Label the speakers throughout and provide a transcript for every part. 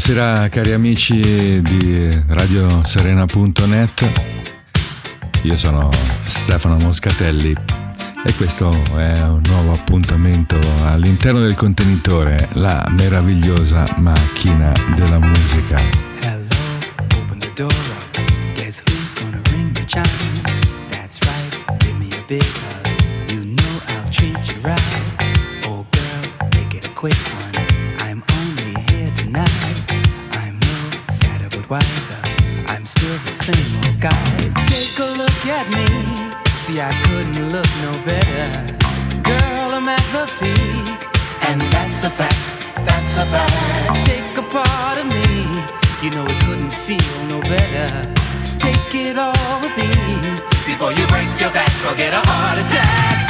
Speaker 1: Buonasera cari amici di radioserena.net, io sono Stefano Moscatelli e questo è un nuovo appuntamento all'interno del contenitore, la meravigliosa macchina della musica.
Speaker 2: Hello, open the door up, guess who's gonna ring the chimes? That's right, give me a big hug, you know I'll treat you right. Oh girl, make it a quick one, I'm only here tonight. I'm no sadder but wiser, I'm still the same old guy. Take a look at me, see I couldn't look no better. Girl, I'm at the peak, and that's a fact, that's a fact. Take a part of me, you know it couldn't feel no better. Take it all with ease, before you break your back or get a heart attack.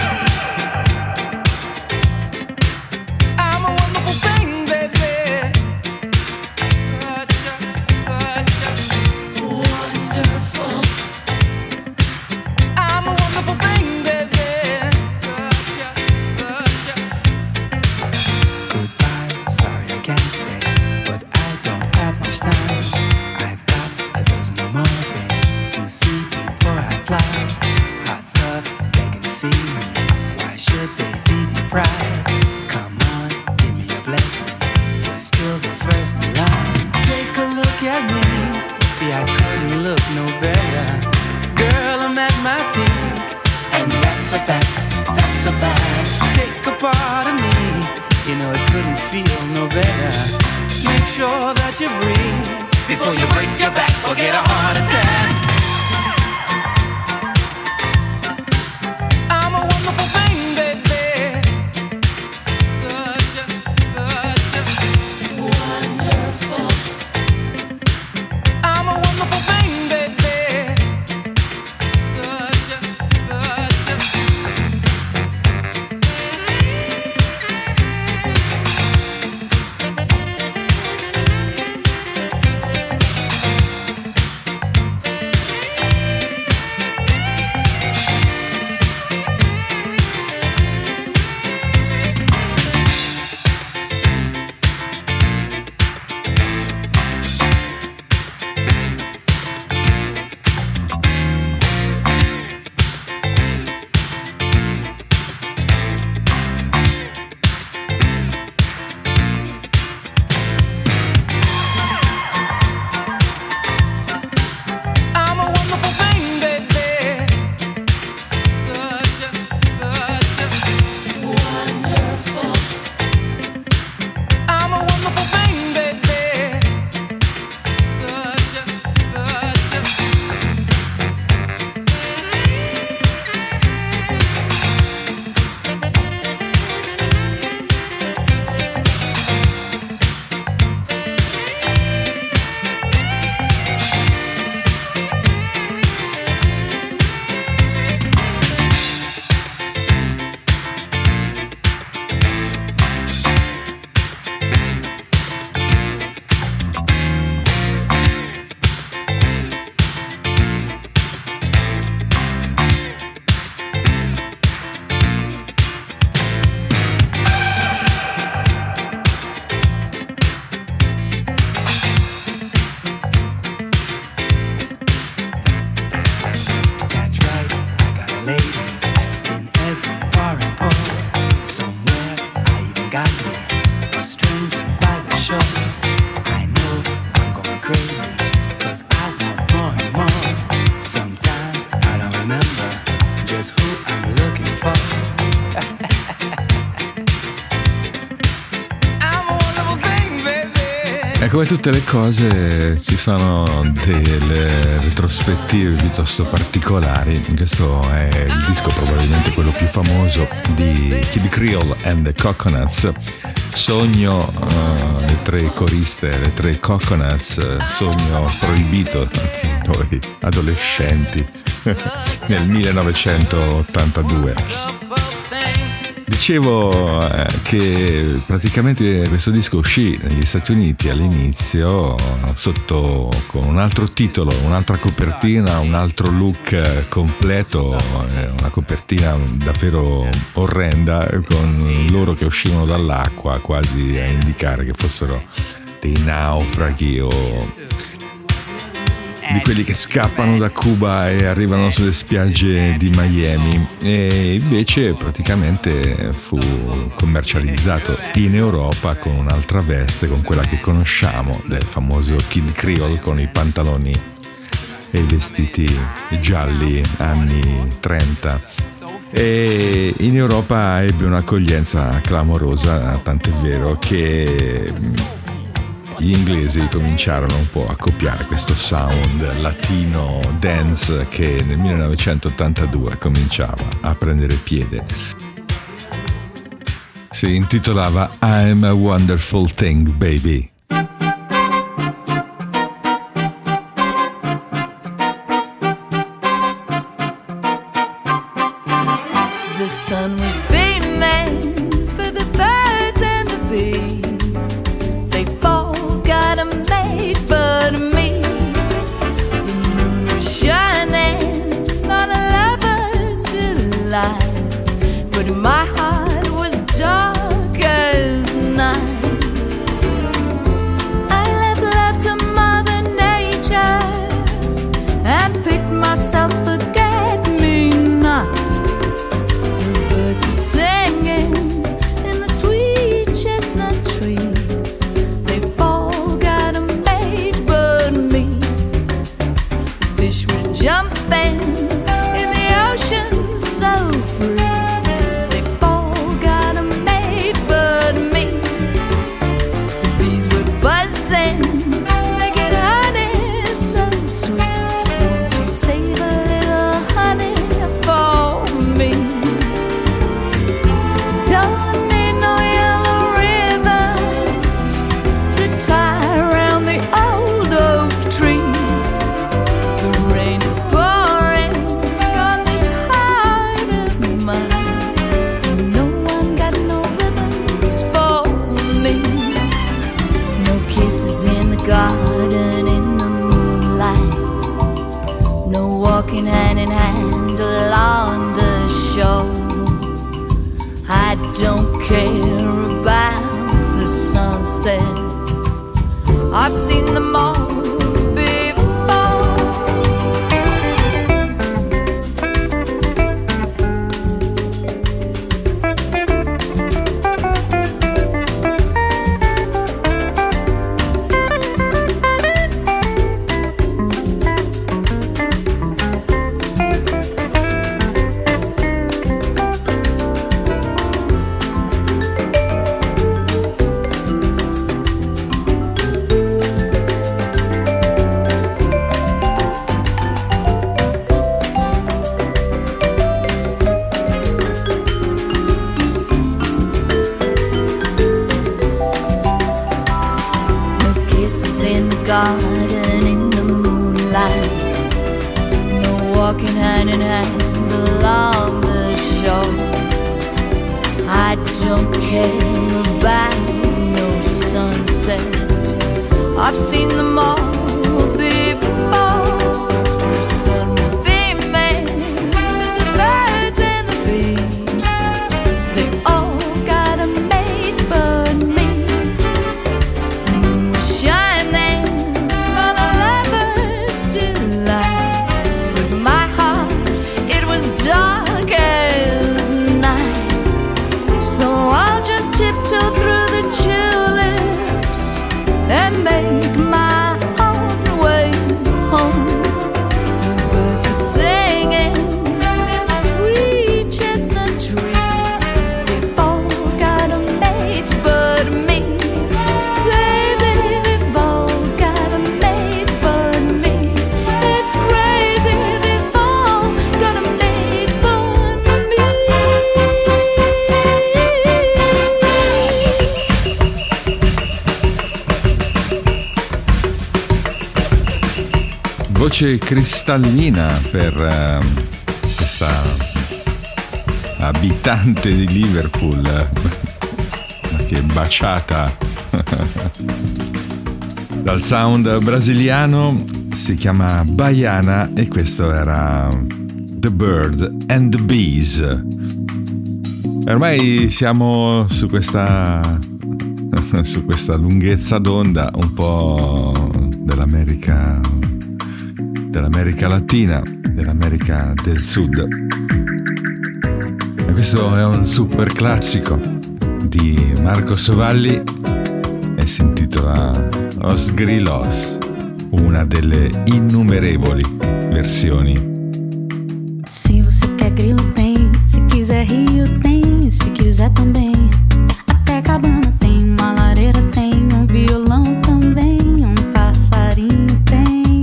Speaker 2: I'm a wonderful thing, baby. Wonderful. I'm a wonderful thing, baby. Goodbye, sorry I can't stay, but I don't have much time. I've got a dozen or more things to see before I fly. Hot stuff, begging to see me. Why should they be deprived? Come on, give me a blessing. You're still the first in line. Take a look at me. See, I couldn't look no better. Girl, I'm at my peak, and that's a fact, that's a fact. Take a part of me, you know it couldn't feel no better. Make sure that you breathe before you break your back or get a heart attack. I'm a wonderful thing, baby. Such a wonderful. I'm a wonderful thing, baby. Such a
Speaker 1: E come tutte le cose ci sono delle retrospettive piuttosto particolari. Questo è il disco probabilmente quello più famoso di Kid Creole and the Coconuts. Sogno, le tre coriste, le tre Coconuts, sogno proibito di noi adolescenti nel 1982. Dicevo che praticamente questo disco uscì negli Stati Uniti all'inizio sotto con un altro titolo, un'altra copertina, un altro look completo, una copertina davvero orrenda con loro che uscivano dall'acqua quasi a indicare che fossero dei naufraghi o di quelli che scappano da Cuba e arrivano sulle spiagge di Miami, e invece praticamente fu commercializzato in Europa con un'altra veste, con quella che conosciamo del famoso Kid Creole, con i pantaloni e i vestiti gialli anni 30, e in Europa ebbe un'accoglienza clamorosa, tant'è vero che gli inglesi cominciarono un po' a copiare questo sound latino dance che nel 1982 cominciava a prendere piede. Si intitolava I'm a Wonderful Thing, Baby.
Speaker 3: The sun was beaming for the birds and the bees. They forgot a maid but me. The moon was shining on a lover's delight, but my heart was dark as night. I left love to Mother Nature and picked myself forget-me-nots. Birds were singing in the sweet chestnut trees. They forgot a maid but me. The fish were jumping in the ocean so free. They forgot a maid but me. The bees were buzzing, making honey so sweet. Won't you save a little honey for me? Don't need no yellow ribbons to tie around the old oak tree. The rain is pouring on this heart of mine. No one got no ribbons for me. No kisses in the garden in the moonlight. No walking hand in hand along the shore. I don't care about the sunset. I've seen them all before. No kisses in the garden in the moonlight. No walking hand in hand along the shore. I don't care about no sunset. I've seen them all before. The sun was beaming with the birds and the bees. They all got a maid but me. The moon was shining on a lover's delight, but my heart, it was dark as night. So I'll just tiptoe through the tulips and make my own way home. The birds were singing in the sweet chestnut trees. They've all got a maid but me. Baby, they've all got a maid but me. It's crazy, they've all got a maid but me.
Speaker 1: Voce cristallina per questa abitante di Liverpool, ma che baciata dal sound brasiliano. Si chiama Baiana e questo era The Bird and the Bees. Ormai siamo su questa su questa lunghezza d'onda un po' dell'America Latina, dell'America del Sud. E questo è un super classico di Marcos Valli e si intitola Os Grilos, una delle innumerevoli versioni.
Speaker 4: Se você quer grilo tem, se quiser rio tem, se quiser também. Até cabana tem, uma lareira tem, um violão também, um passarinho tem.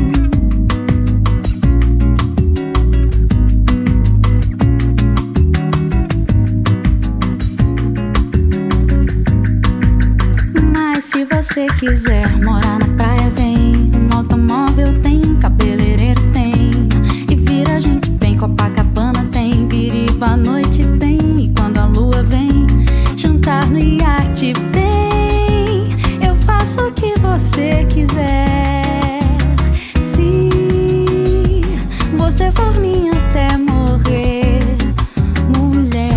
Speaker 4: Mas se você quiser morar na praia vem, um automóvel tem, cabeleireiro tem, e vira gente bem, Copacabana tem, Biriba à noite tem, e quando a lua vem, jantar no iate bem. Eu faço o que você quiser, se você for minha até morrer, mulher.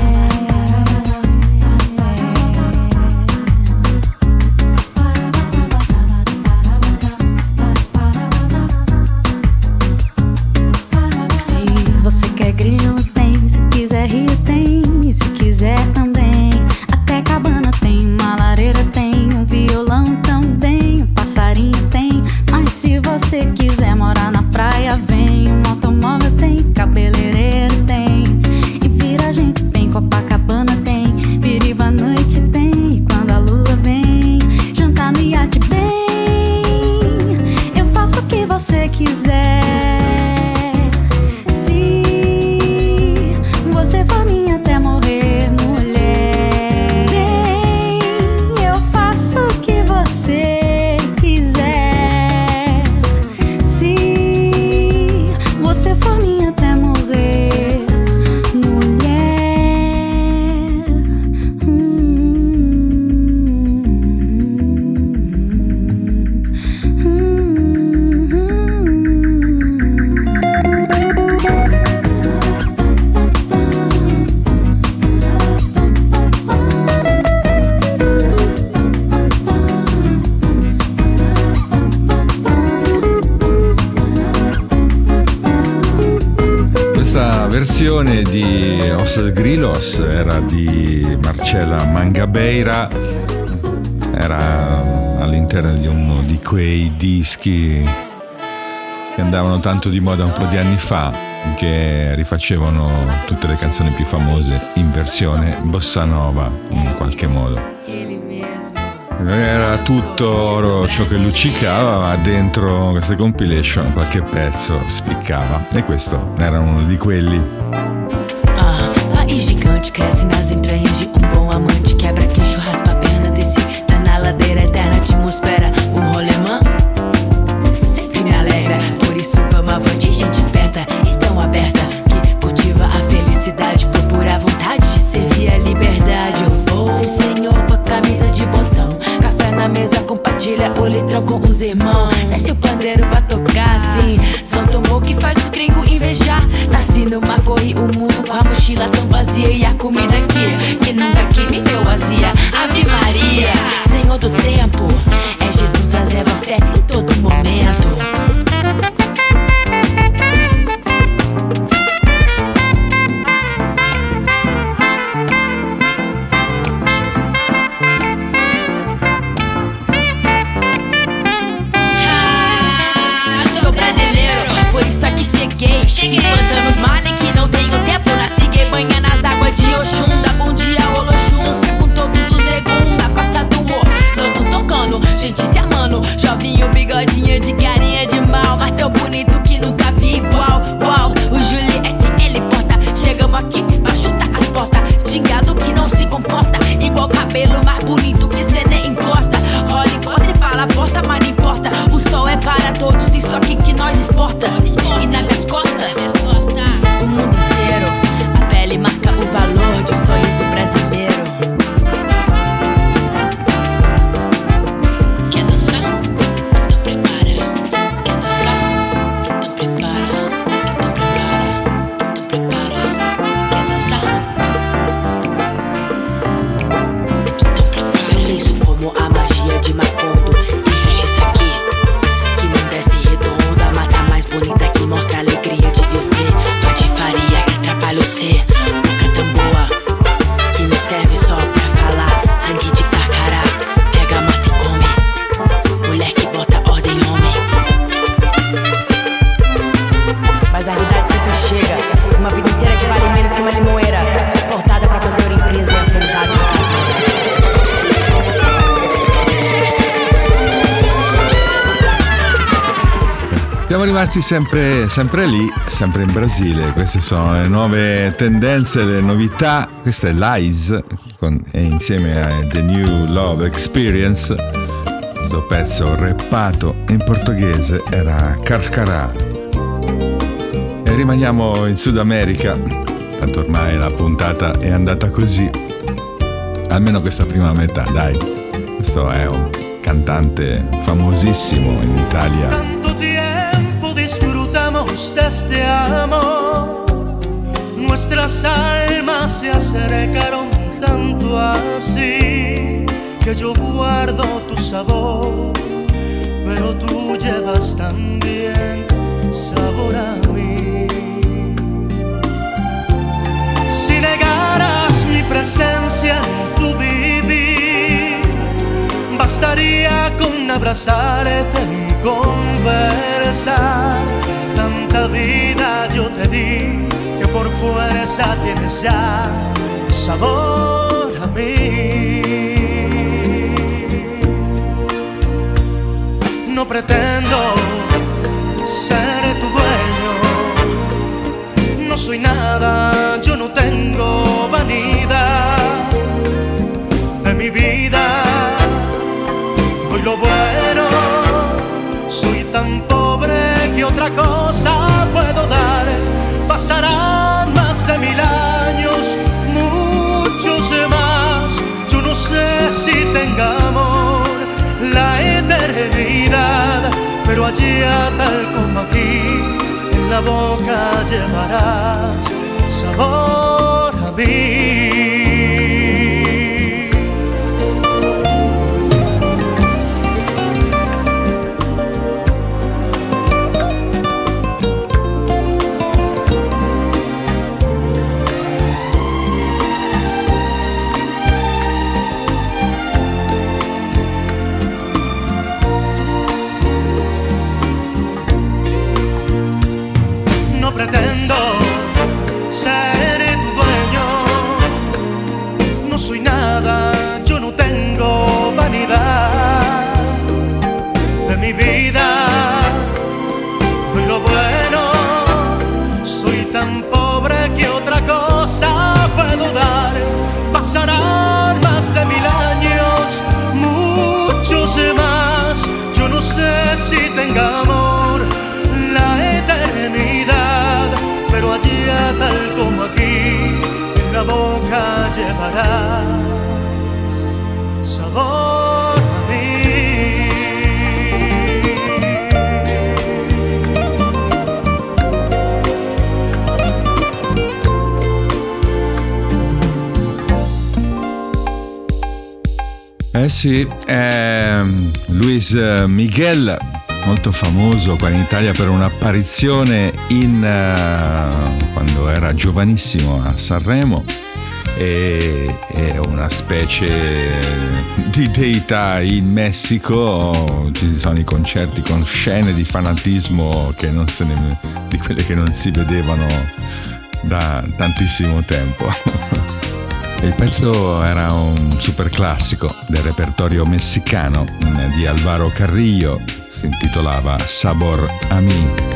Speaker 4: Se você quer grilo tem, se quiser rio tem, e se quiser também. Até cabana tem, uma lareira tem, um violão também, um passarinho tem. Mas se você quiser morar na praia vem, um automóvel tem, cabeleireiro tem, e vira gente bem, Copacabana tem, Biriba à noite tem, e quando a lua vem, jantar no iate bem. Eu faço o que você quiser, se você for minha até morrer, mulher. Bem, eu faço o que você quiser, se você for minha até morrer, mulher.
Speaker 1: Questa versione di Os Grilos era di Marcela Mangabeira, era all'interno di uno di quei dischi che andavano tanto di moda un po' di anni fa, che rifacevano tutte le canzoni più famose in versione bossa nova in qualche modo. Era tutto oro ciò che luccicava, ma dentro queste compilation qualche pezzo spiccava, e questo era uno di quelli.
Speaker 5: País gigante cresce nas entranhas de bom amante, quebra queixo, raspa a perna, descida na ladeira eterna, atmosfera, rolemã sempre me alegra, por isso vamos avante, gente esperta e tão aberta, que cultiva a felicidade, por pura vontade de servir a liberdade. Eu vou, sim senhor, com a camisa de botão, café na mesa, compartilha o litrão com os irmãos, desce o pandeiro pra tocar, assim, São Tomou que faz os gringos invejar, nasci numa corre o mundo com a mochila tão vazia, e a comida aqui, que nunca aqui me deu vazia. Ave Maria, Senhor do tempo, é Jesus, azeva fé em todo momento. Sou brasileiro, por isso aqui cheguei, espantando os males que não tenho tempo. Nasci gay, banha nas águas de Oxum, dá bom dia, Oloxum, com todos os segunda, passa do humor, todo
Speaker 1: Siamo rimasti sempre lì, sempre in Brasile. Queste sono le nuove tendenze, le novità. Questa è Lies e insieme a The New Love Experience. Questo pezzo rappato in portoghese era Carcará. E rimaniamo in Sud America, tanto ormai la puntata è andata così, almeno questa prima metà, dai. Questo è un cantante famosissimo in Italia.
Speaker 6: Tanto tiempo disfrutamos de este amor, nuestras almas se acercaron tanto así, que yo guardo tu sabor, pero tú llevas también sabor a mí. Si negaras mi presencia en tu vivir, bastaría con abrazarte y conversar. Tanta vida yo te di que por fuerza tienes ya sabor a mí. No pretendo ser tu dueño, no soy nada, yo no tengo vanidad de mi vida. Doy lo bueno, soy tan pobre que otra cosa puedo dar. Pasarán más de 1000 años, muchos más. Yo no sé si tengamos la eternidad, pero allá tal como aquí, en la boca llevarás sabor a mí. Pretendo ser tu dueño, no soy nada, yo no tengo vanidad de mi vida. Doy lo bueno, soy tan pobre que otra cosa puedo dar. Pasarán más de 1000 años, muchos más. Yo no sé si tenga amor la eternidad, pero allá tal como aquí, en la boca llevarás sabor a mí.
Speaker 1: Eh sì, Luis Miguel, molto famoso qua in Italia per un'apparizione quando era giovanissimo a Sanremo, e è una specie di deità in Messico. Ci sono i concerti con scene di fanatismo di quelle che non si vedevano da tantissimo tempo. Il pezzo era un super classico del repertorio messicano di Alvaro Carrillo, si intitolava Sabor a mí.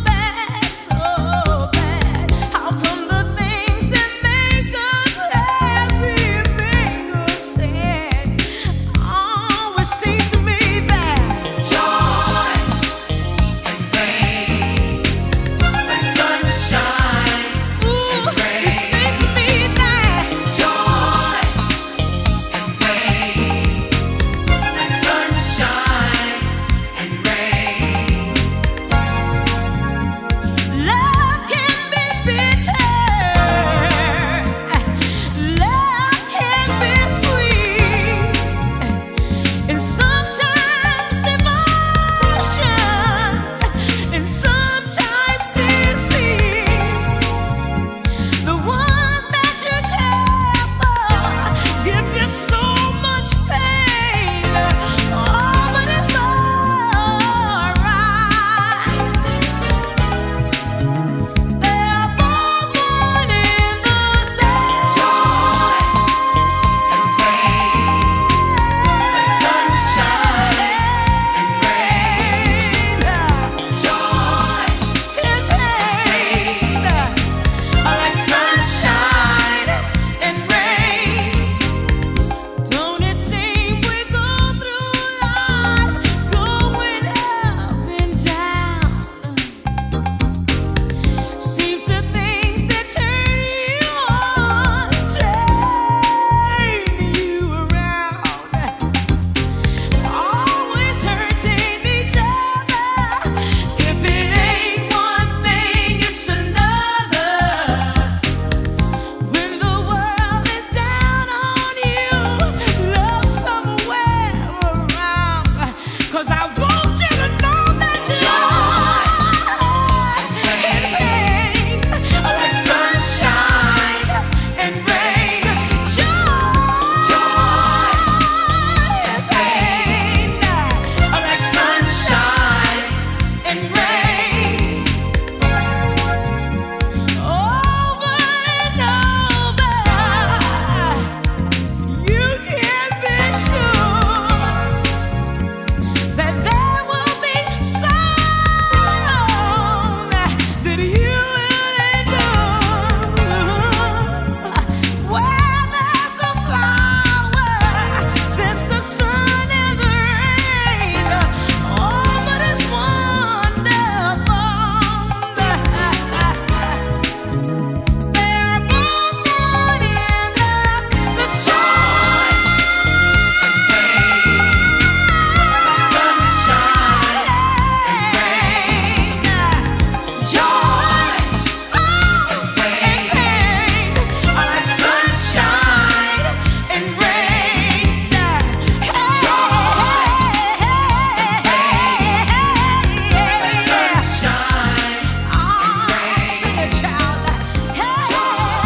Speaker 7: How come the things that make us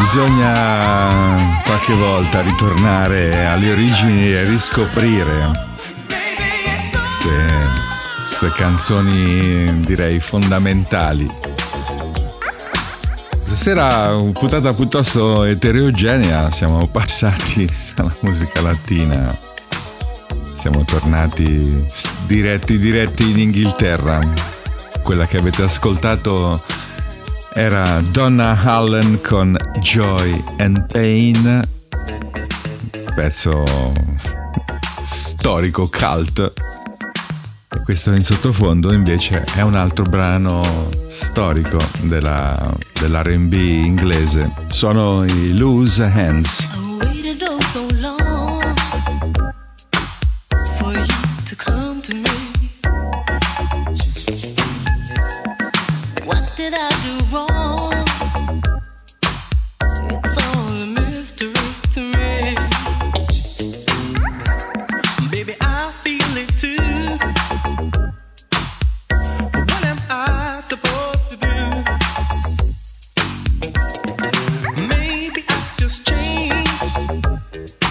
Speaker 1: bisogna qualche volta ritornare alle origini e riscoprire queste canzoni, direi, fondamentali. Stasera puntata piuttosto eterogenea, siamo passati alla musica latina, siamo tornati diretti in Inghilterra. Quella che avete ascoltato era Donna Allen con Joy and Pain, pezzo storico cult, e questo in sottofondo invece è un altro brano storico dell'R&B inglese. Sono i Loose Hands.
Speaker 7: Maybe I just changed.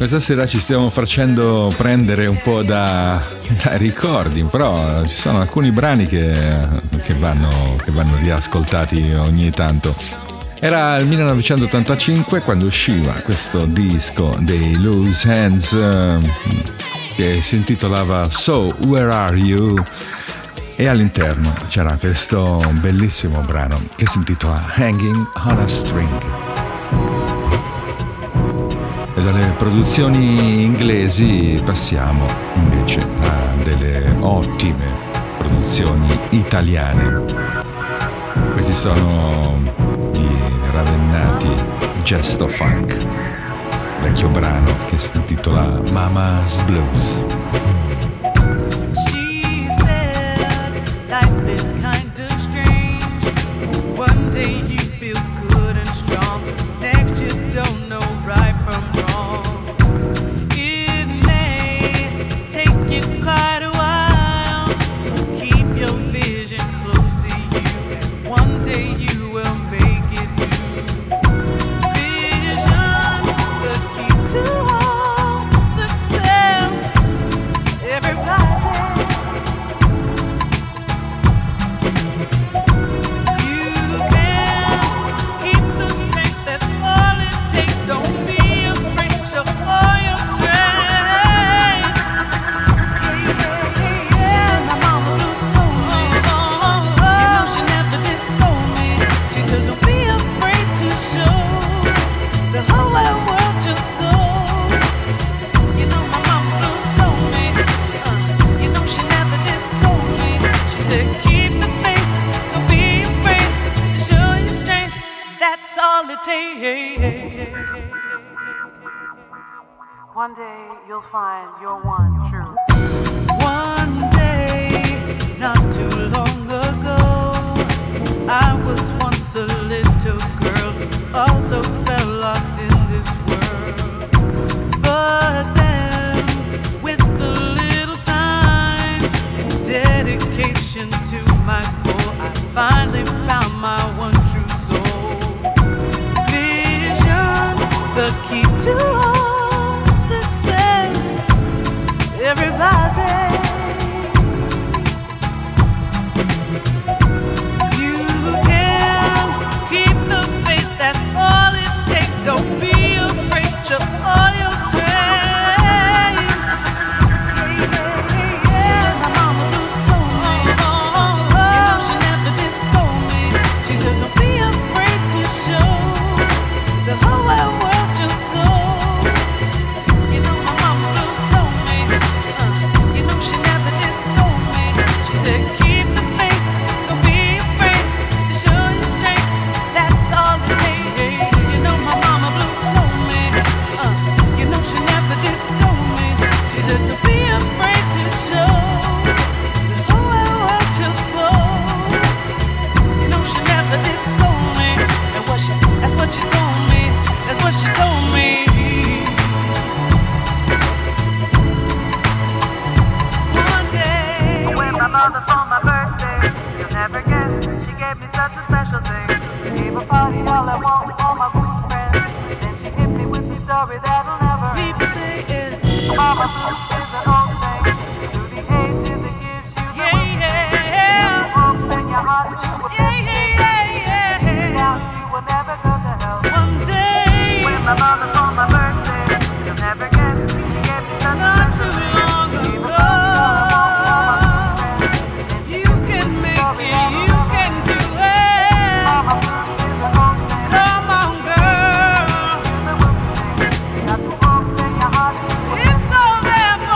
Speaker 1: Questa sera ci stiamo facendo prendere un po' da ricordi, però ci sono alcuni brani che vanno riascoltati ogni tanto. Era il 1985 quando usciva questo disco dei Loose Hands che si intitolava So Where Are You? E all'interno c'era questo bellissimo brano che si intitola Hanging on a String. E dalle produzioni inglesi passiamo invece a delle ottime produzioni italiane. Questi sono i ravennati Gesto Funk, vecchio brano che si intitola Mama's Blues.
Speaker 7: She said life is kind of strange. One day you feel good and strong, next you don't know right from wrong. It may take you quite a while, keep your vision close to you, and one day you will make it through. Vision, the key to all success. Everybody, you can keep the strength, that's all it takes. Don't be afraid, show all your strength. Yeah, my mama Blues told me, you know she never did scold me. She said don't be afraid to show the whole wide world your soul. You know my mama Blues told me, you know she never did scold me. She said keep the faith, don't be afraid to show your strength. That's all it takes.
Speaker 8: One day you'll find your one true.
Speaker 7: One day, not too long ago, I was once a little girl who also felt lost in this world. But then, with a little time and dedication to my goal, I finally found my one true soul. Vision, the key to all success. Everybody, you can keep the faith, that's all it takes. Don't be afraid, show all your strength. Yeah, my mama Blues told me, you know she never did scold me. She said don't be afraid to show the whole wide world your soul. You know my mama Blues told me, you know she never did scold me. She said keep the faith, don't be afraid to show your strength. That's all it takes. You know my mama Blues told me, you know she never did scold me. She said don't be afraid to show the whole wide world your soul. You know she never did scold me. And that's what she told me. That's what she told me. One day,
Speaker 8: With my mother for my birthday, you'll never guess, she gave me such a special thing. She gave a party all at once with all my good friends. Then she hit me with the story that'll never end.
Speaker 7: people say it.
Speaker 8: Mama Blues is an old thing. Through the ages it gives you the
Speaker 7: Yeah,
Speaker 8: hope in your heart that you will
Speaker 7: yeah.
Speaker 8: down, you will never go to hell.
Speaker 7: One day,
Speaker 8: With my mother for my birthday, you'll never guess, she gave me such a
Speaker 7: not
Speaker 8: special
Speaker 7: too
Speaker 8: thing.
Speaker 7: long
Speaker 8: She gave a
Speaker 7: ago,
Speaker 8: party all at once with all my good friends.
Speaker 7: you can make it, you can do it.
Speaker 8: Mama Blues is an old thing.
Speaker 7: Come on, girl,
Speaker 8: The will thing, got to hope in your heart that you will
Speaker 7: it's all there for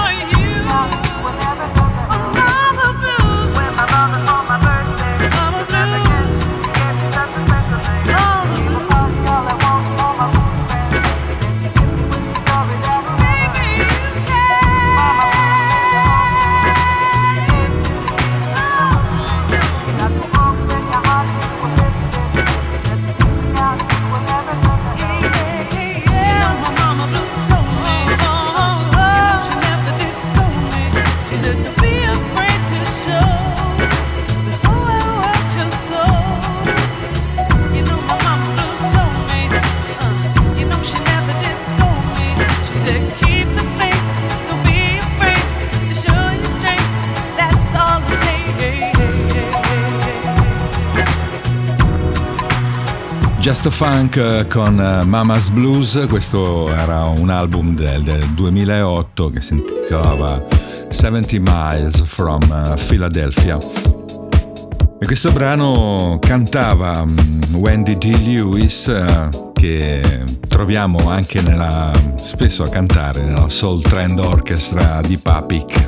Speaker 1: Just Funk con Mama's Blues. Questo era un album del 2008 che si intitolava 70 Miles from Philadelphia, e questo brano cantava Wendy D. Lewis, che troviamo anche spesso a cantare nella Soul Trend Orchestra di Papik.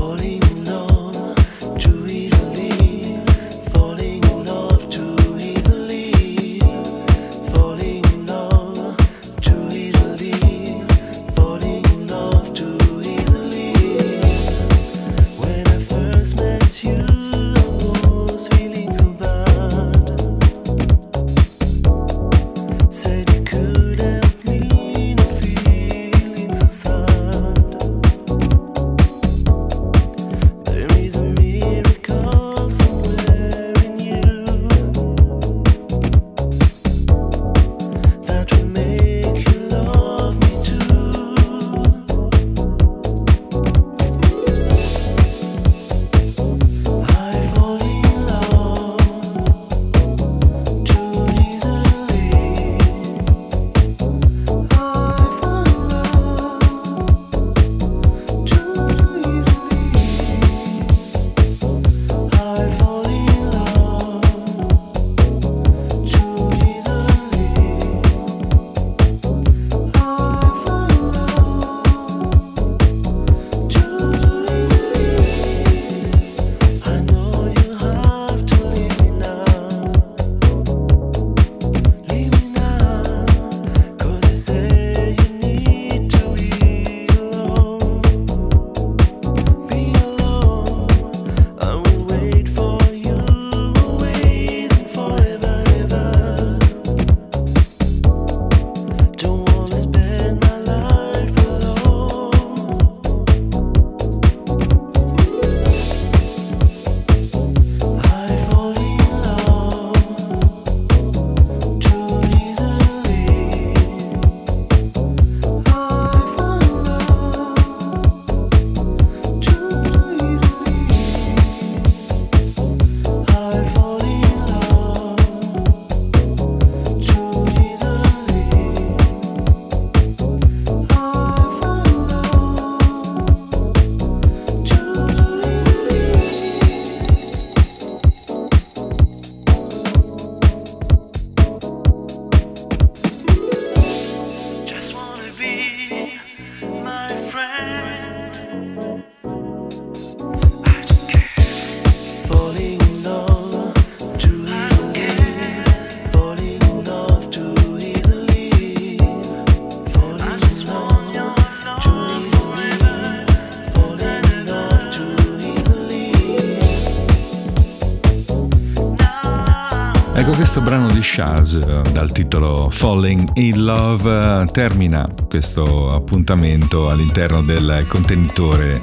Speaker 1: Ecco, questo brano di Shaz dal titolo Falling in Love termina questo appuntamento all'interno del contenitore,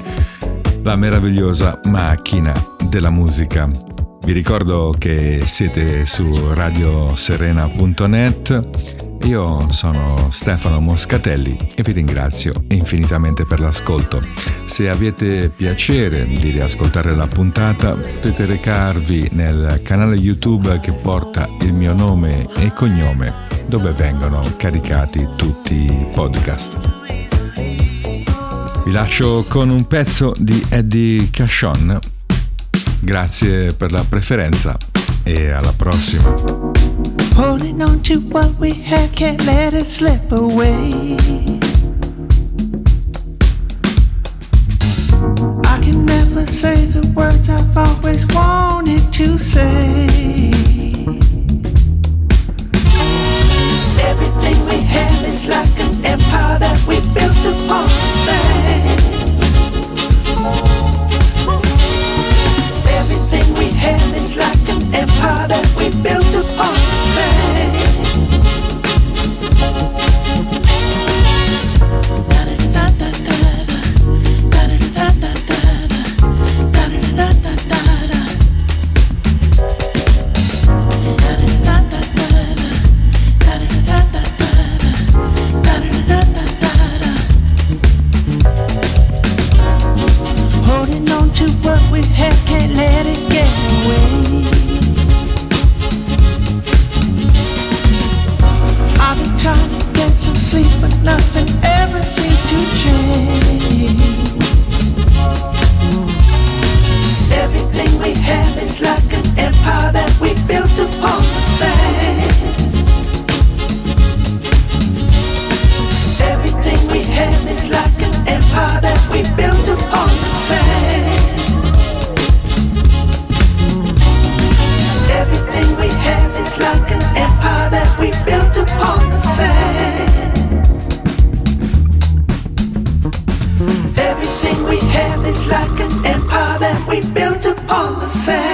Speaker 1: la meravigliosa macchina della musica. Vi ricordo che siete su radioserena.net. Io sono Stefano Moscatelli e vi ringrazio infinitamente per l'ascolto. Se avete piacere di riascoltare la puntata, potete recarvi nel canale YouTube che porta il mio nome e cognome, dove vengono caricati tutti i podcast. Vi lascio con un pezzo di Eddie Cashon. Grazie per la preferenza e alla prossima.
Speaker 9: Holding on to what we have, can't let it slip away. I can never say the words I've always wanted to say. Everything we have is like an empire that we built upon the sand. Everything we have is like an empire that we built upon the sand. built upon the sand.